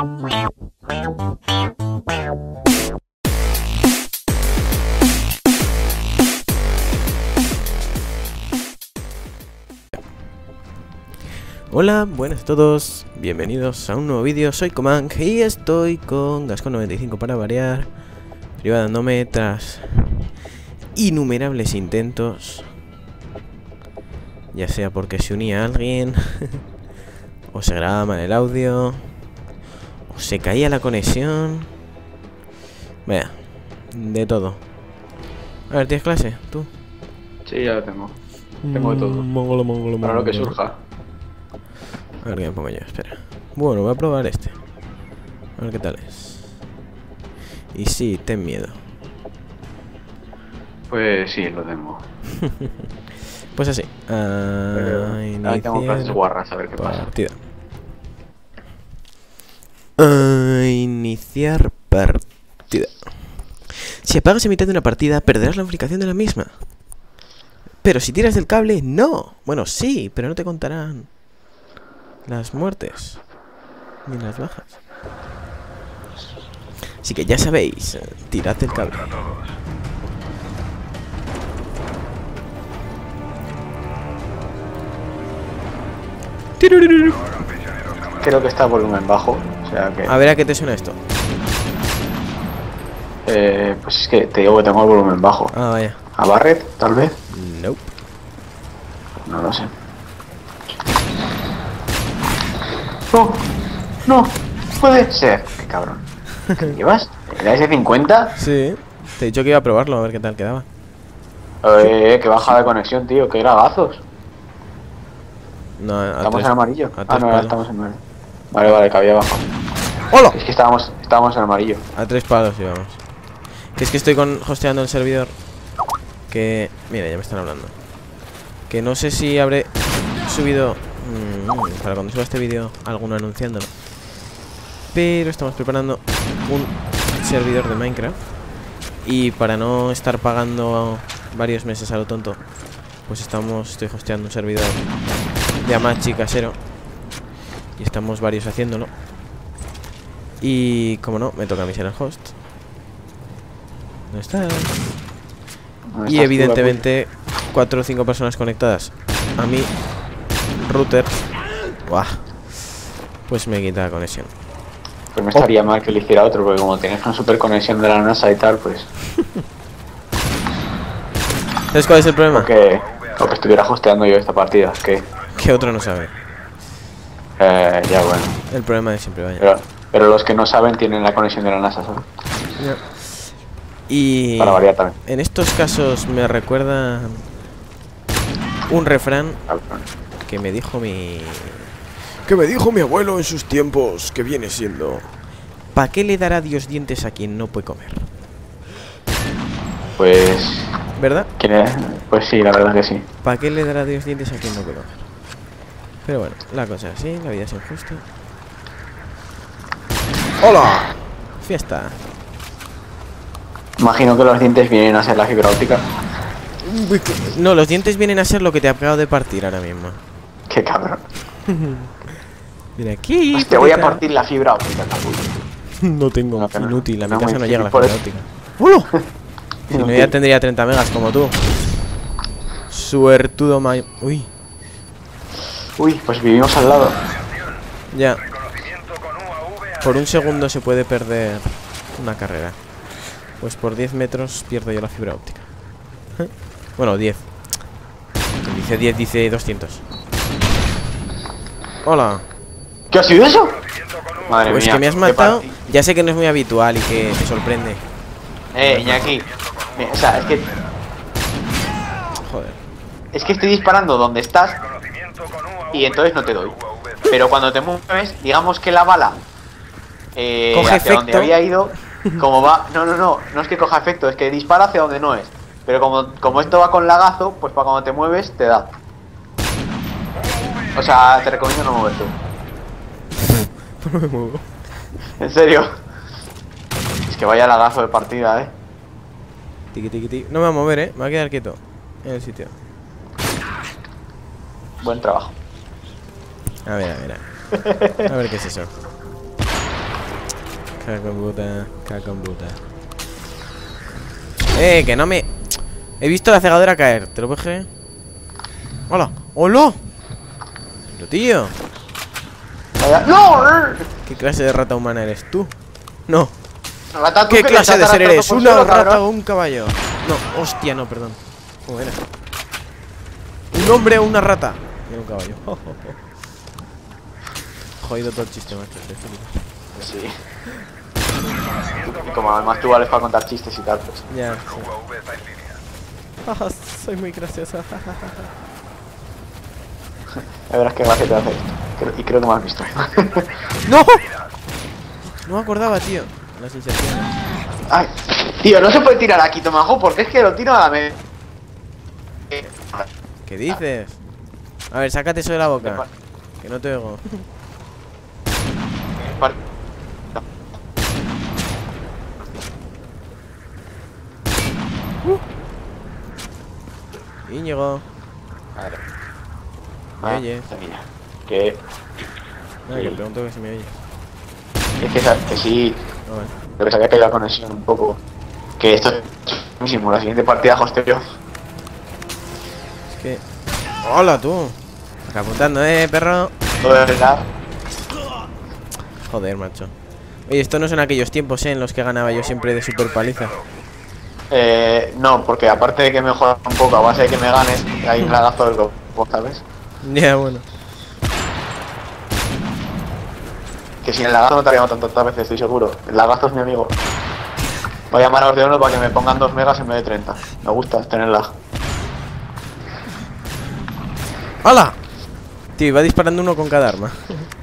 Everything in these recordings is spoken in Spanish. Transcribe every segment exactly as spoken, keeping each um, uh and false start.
Hola, buenas a todos, bienvenidos a un nuevo vídeo, soy Comang y estoy con Gascon noventa y cinco para variar, privándome tras innumerables intentos, ya sea porque se unía a alguien, o se grababa mal el audio, o se caía la conexión, vaya, de todo. A ver, ¿tienes clase? ¿Tú? Sí, ya lo tengo, tengo de todo, mongolo, mongolo, para lo que mongolo. surja. A ver qué me pongo yo, espera. Bueno, voy a probar este. A ver qué tal es. Y sí, ten miedo. Pues sí, lo tengo. Pues así. A Ahí tengo clases guarras, a ver qué pasa. partida. A iniciar partida. Si apagas en mitad de una partida, perderás la unificación de la misma. Pero si tiras del cable, no. Bueno, sí, pero no te contarán las muertes ni las bajas. Así que ya sabéis, tirad el cable. Creo que está a volumen bajo, o sea que... A ver a qué te suena esto. Eh, pues es que te digo que tengo el volumen bajo. Ah, vaya. ¿A Barret, tal vez? Nope. No lo sé. No, no, puede ser. Qué cabrón. ¿Qué llevas? ¿La ese cincuenta? Sí. Te he dicho que iba a probarlo, a ver qué tal quedaba. Eh, que baja de conexión, tío, que lagazos. No, a Estamos tres- en amarillo. a Ah, tres no, ahora palos. estamos en verde. Vale, vale, que había bajado. ¡Hola! Es que estábamos, estábamos en amarillo. A tres palos íbamos. Que es que estoy con hosteando el servidor. Que... Mira, ya me están hablando. Que no sé si habré subido... mmm, para cuando suba este vídeo, alguno anunciándolo. Pero estamos preparando un servidor de Minecraft. Y para no estar pagando varios meses a lo tonto, pues estamos... Estoy hosteando un servidor de Amachi casero. Y estamos varios haciéndolo. Y como no, me toca a mí ser el host. ¿Dónde estás? ¿Dónde Y estás tú, evidentemente cuatro o cinco personas conectadas a mi router. Buah. Pues me quita la conexión. Pues no estaría mal que lo hiciera otro, porque como tienes una super conexión de la NASA y tal, pues... ¿Sabes cuál es el problema? O que, o que estuviera hosteando yo esta partida, que... Que otro no sabe. Eh, ya bueno. El problema de siempre, vaya. Pero, pero los que no saben tienen la conexión de la NASA, ¿sabes? Y Para variar también. en estos casos me recuerda un refrán que me dijo mi... Que me dijo mi abuelo en sus tiempos, que viene siendo... ¿Para qué le dará Dios dientes a quien no puede comer? Pues... ¿Verdad? ¿quién es? Pues sí, la verdad que sí. ¿Para qué le dará Dios dientes a quien no puede comer? Pero bueno, la cosa es así, la vida es injusta. ¡Hola! Fiesta. Imagino que los dientes vienen a ser la fibra óptica. No, los dientes vienen a ser lo que te acabo de partir ahora mismo. Qué cabrón. Mira aquí. Pues te voy a partir la fibra óptica, capullo. No tengo, No, que no. inútil, a mi No, casa muy no llega la por fibra eso. óptica. ¡Hola! Si no, ya tendría treinta megas como tú. Suertudo may... Uy, Uy, pues vivimos al lado. ya. Por un segundo se puede perder una carrera. Pues por diez metros pierdo yo la fibra óptica. Bueno, diez. Dice diez, dice doscientos. Hola. ¿Qué ha sido eso? Madre Pues mía. que me has qué matado. parti- Ya sé que no es muy habitual y que te sorprende. Eh, Iñaki. Mira, o sea, es que... Joder. Es que estoy disparando donde estás y entonces no te doy. Pero cuando te mueves, digamos que la bala eh, Coge hacia donde efecto. había ido, como va... No, no, no, no es que coja efecto, es que dispara hacia donde no es. Pero como, como esto va con lagazo, pues para cuando te mueves, te da. O sea, te recomiendo no moverte. No me muevo. En serio. Es que vaya lagazo de partida, eh. Tiki, tiki, tiki. No me voy a mover, eh. Me voy a quedar quieto en el sitio. Buen trabajo. A ver, a ver, a ver. A ver qué es eso. Cago en puta, cago en puta. Eh, que no me... He visto la cegadora caer, ¿te lo puedes creer? ¡Hola! ¡Hola! Pero tío, ¡No! ¿qué clase de rata humana eres tú? No. Rata, tú ¿Qué que clase le de estás ser eres? arrastrando por ¿Una suelo, rata cabrón. o un caballo? No, hostia, no, perdón. ¿Cómo era? ¿Un hombre o una rata? Era un caballo. Jodido todo el chiste, macho. Te felicito. Sí. Y como además tú vales para contar chistes y tal, pues. Ya, sí. Ah, soy muy graciosa. Ya verás qué gracia te hace esto. Creo- Y creo que me has visto. ¡No! No me acordaba, tío. Las inserciones. Ay, tío, no se puede tirar aquí, Tomajo, porque es que lo tiro a la vez. ¿Qué dices? A ver, sácate eso de la boca. Que no te oigo. Íñigo. Vale. ¿Me oyes? Mira, que Nada, que Sí. pregunto que si me oyes. es que, sa- que sí, Ah, vale. lo que se había caído la conexión un poco. Que esto es buenísimo, la siguiente partida hosteo yo. Es que... ¡Hola, tú! Acá apuntando, eh, perro. Todo de verdad. Joder, macho. Oye, esto no son aquellos tiempos, eh, en los que ganaba yo siempre de super paliza. Eh, no, porque aparte de que mejora un poco a base de que me ganes, hay un lagazo del grupo, ¿sabes? Ya, bueno. Que sin el lagazo no te habría matado tantas veces, estoy seguro. El lagazo es mi amigo. Voy a llamaros de uno para que me pongan dos megas en vez de treinta. Me gusta tener lag. ¡Hala! Tío, iba disparando uno con cada arma.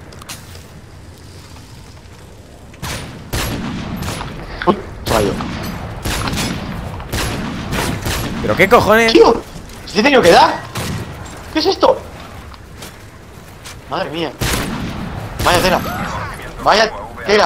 Uy, fallo. ¿Pero qué cojones? ¡Tío! ¿Se te he tenido que dar? ¿Qué es esto? Madre mía. Vaya tela. Vaya tela.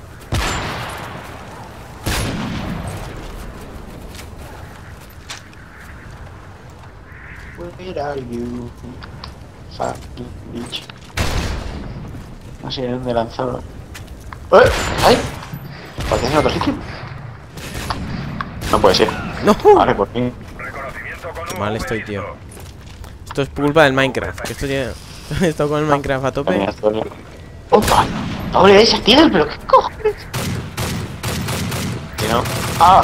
Where are you? Fucking bitch. No sé de dónde lanzarlo. ¡Eh! ¡Ay! ¿Parece en otro sitio? No puede ser. ¡No! Vale, por fin. Qué mal estoy, tío. Esto es culpa del Minecraft. Que esto ya... He estado con el Minecraft a tope. ¡Opa! ¡Doble esa tira! ¿Pero qué cojones? Que no. ¡Ah!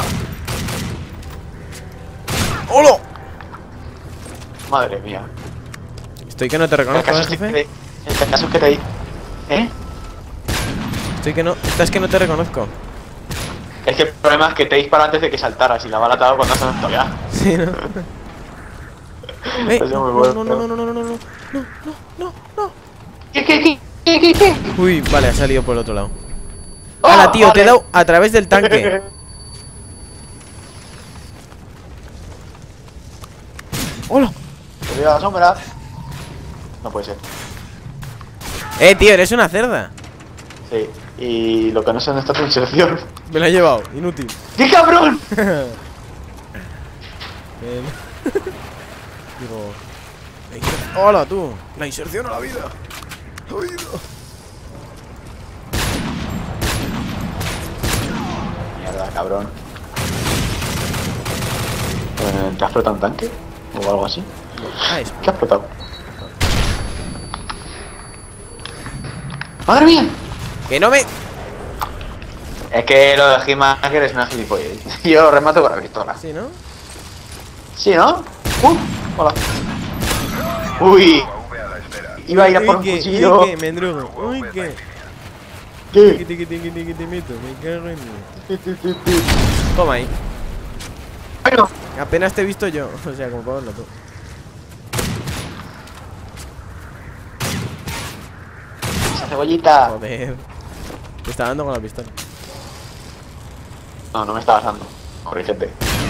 ¡Hola! Madre mía. Estoy que no te El reconozco, caso ¿eh, es que jefe? te, el caso es que te di. ¿Eh? Estoy que no... Estás que no te reconozco. Es que el problema es que te dispara antes de que saltaras y la bala te ha dado cuando has saltado ya. Sí, ¿no? Eh, Ha sido no, muy bueno. no, no, no, no, no, no, no, no, no, no, no. ¿Qué, qué, qué, qué, qué, qué? Uy, vale, ha salido por el otro lado. ¡Oh, ¡Hala, tío! Te he vale! dado a través del tanque. ¡Hola! Te veo a la sombra. No puede ser. Eh, tío, eres una cerda. Sí. Y lo que no sé dónde está tu inserción. Me la he llevado, inútil. ¡Qué cabrón! Bien. Digo... la inser- ¡Hola, tú! La inserción a la vida. La vida. Mierda, cabrón. Eh, ¿Te has flotado un tanque? ¿O algo así? Ah, es... ¿Qué has flotado? ¡Madre mía! ¡Que no me... Es que lo de Hitmaker es una gilipollez. Yo lo remato con la pistola. Sí, ¿no? ¿Sí, no? ¡Uh! Hola. ¡Uy! Iba a ir a por un Uy, que, cuchillo. uy, que, me endrugo. Uy, que... ¿Qué? Que te, que te, que te, que te meto. Me cago en... Toma ahí. Bueno, Apenas te he visto yo. O sea, como para verlo tú. esa cebollita. Joder. Te está dando con la pistola. No, no me estabas dando. Corrígete.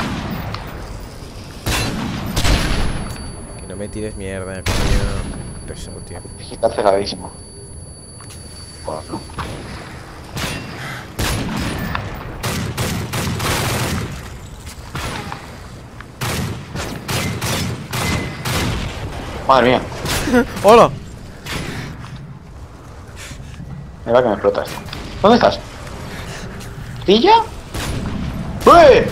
Que no me tires mierda, coño. Pesado, tío. Es que está cegadísimo. Joder, no. Madre mía. ¡Hola! Me va que me explota esto. ¿Dónde estás? ¿Pilla? ¡Uy!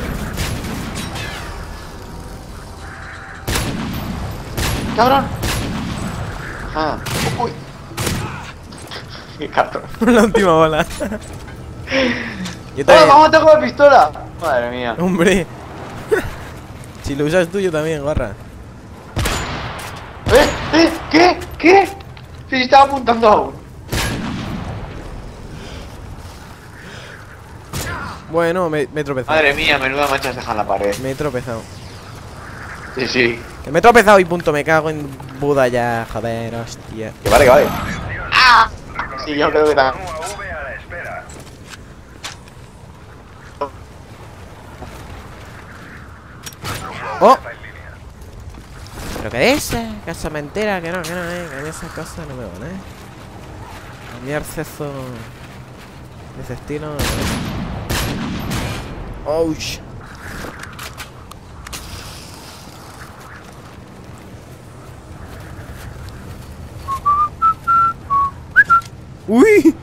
¡Cabrón! Ah, uy. Qué cabrón. La última bala. Yo ¡Oh, también. vamos a con la pistola! Madre mía. Hombre. Si lo usas tú, yo también, guarra. ¿Eh? ¿Eh? ¿Qué? ¿Qué? Sí, estaba apuntando aún. Bueno, me, me he tropezado. Madre mía, menuda mancha has dejado en la pared. Me he tropezado. Sí, sí. Que me he tropezado y punto, me cago en Buda ya, joder, hostia. Que vale, que vale. ¡Ah! Sí, yo creo que también. ¡Oh! ¿Pero qué es? Casa mentira, que no, que no, eh. Que a mí esas cosas no me van, eh. A mí acceso de ese estilo. No. ¡Ouch! ¡Uy!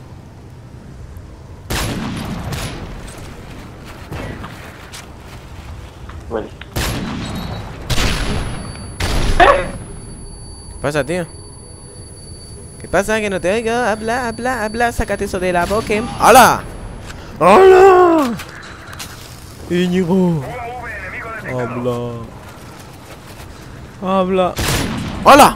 Bueno. ¿Qué pasa, tío? ¿Qué pasa? Que no te oigo. Habla, habla, habla. Sácate eso de la boca. ¡Hala! ¡Hala! Íñigo. Habla. Habla. ¡Hala!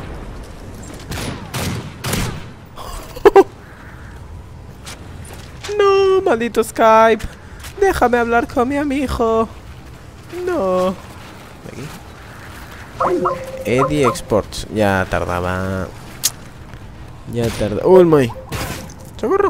No, maldito Skype. Déjame hablar con mi amigo. No. Aquí. Eddie Exports. Ya tardaba. Ya tardaba. ¡Oh, el May! ¡Socorro!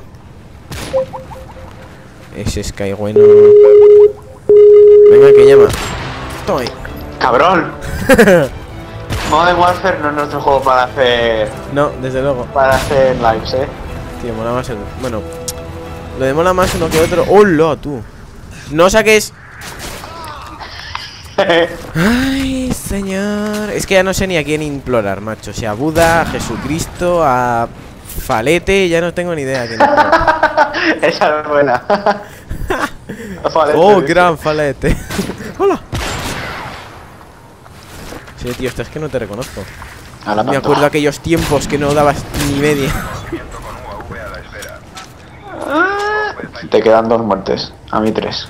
Ese Sky bueno. Venga, que llama. Toma ahí. ¡Cabrón! Modern Warfare no es nuestro juego para hacer. No, desde luego. Para hacer lives, eh. Tío, mola más el. Bueno, lo de mola más uno que otro. ¡Hola, tú! No saques. Ay, señor. Es que ya no sé ni a quién implorar, macho. Si a Buda, a Jesucristo, a Falete, ya no tengo ni idea a quién implorar. Esa es buena. Falete, Oh, ¿viste? gran Falete. Hola. Sí, tío, esto es que no te reconozco. A la Me pantoja. acuerdo aquellos tiempos que no dabas ni media. Te quedan dos muertes. A mí tres.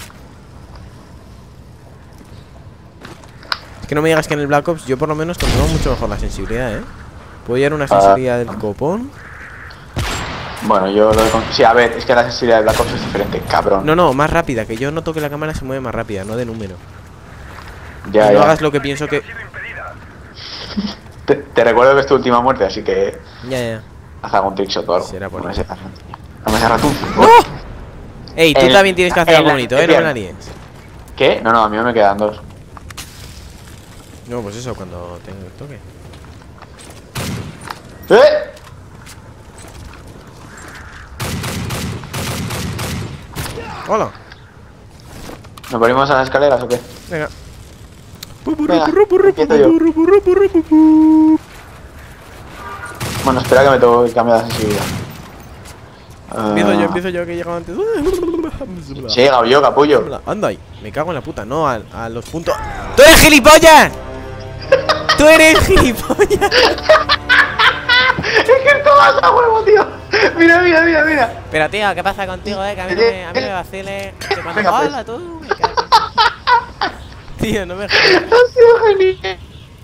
Es que no me digas que en el Black Ops yo por lo menos controlo mucho mejor la sensibilidad, ¿eh? Puedo llevar una Ah. sensibilidad del copón. Bueno, yo lo he con... Sí, a ver, es que la sensibilidad de Black Ops es diferente, cabrón. No, no, más rápida, que yo noto que la cámara se mueve más rápida, no de número. Ya, Y no ya. hagas lo que pienso que... Te, te recuerdo que es tu última muerte, así que Ya, ya. haz algún trickshot o algo. Será por no me eso. seas no me seas ratón. ¡No! Ey, tú El- también tienes que hacer el- algo bonito, ¿eh? el No me pierna. la líes. ¿Qué? No, no, a mí me quedan dos. No, pues eso, cuando tenga el toque. ¡Eh! ¡Hola! ¿Nos ponemos a las escaleras o qué? Venga. Venga, empiezo yo. Bueno, espera que me tengo que cambiar la sensibilidad. Empiezo yo, Ah, empiezo yo, que he llegado antes. Sí, he llegado yo, capullo. Anda ahí, me cago en la puta, no a, a los puntos. ¡Tú eres gilipollas! ¡Tú eres gilipollas! Es que esto vas a huevo, tío. Mira, mira, mira, mira. Pero tío, ¿qué pasa contigo, eh? Que a mí no me, a mí no me vaciles. Que cuando Venga, pues. hola, tú, me cago en- Tío, no me jodas. Ha sido genial.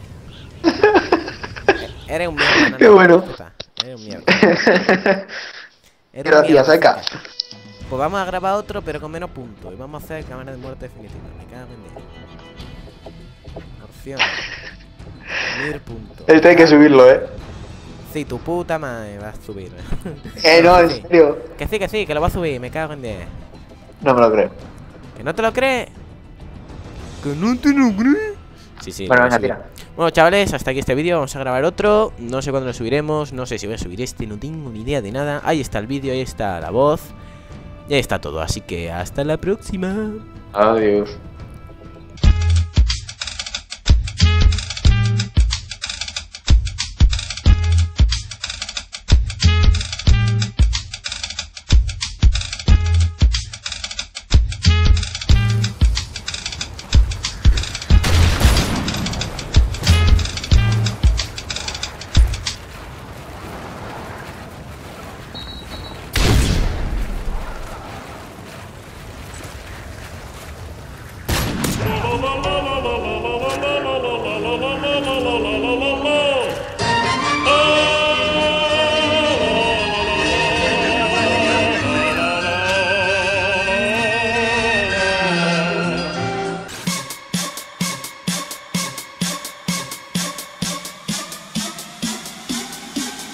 Eres un mierda, no, Qué no, bueno. puta. Eres un mierda. Eres un Gracias, mierda. Eka. Pues vamos a grabar otro, pero con menos puntos. Y vamos a hacer cámara de muerte definitiva. Me cago en Dios. Opción. Mil puntos. Este hay que subirlo, eh. Sí, tu puta madre va a subir. Eh, no, en Sí. serio. Que sí, que sí, que lo va a subir. Me cago en diez. No me lo creo. ¿Que no te lo crees? ¿Que no te lo crees? Sí, sí. Bueno, lo voy a venga, subir. tira. Bueno, chavales, hasta aquí este vídeo. Vamos a grabar otro. No sé cuándo lo subiremos. No sé si voy a subir este. No tengo ni idea de nada. Ahí está el vídeo, ahí está la voz. Y ahí está todo. Así que hasta la próxima. Adiós.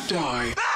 die.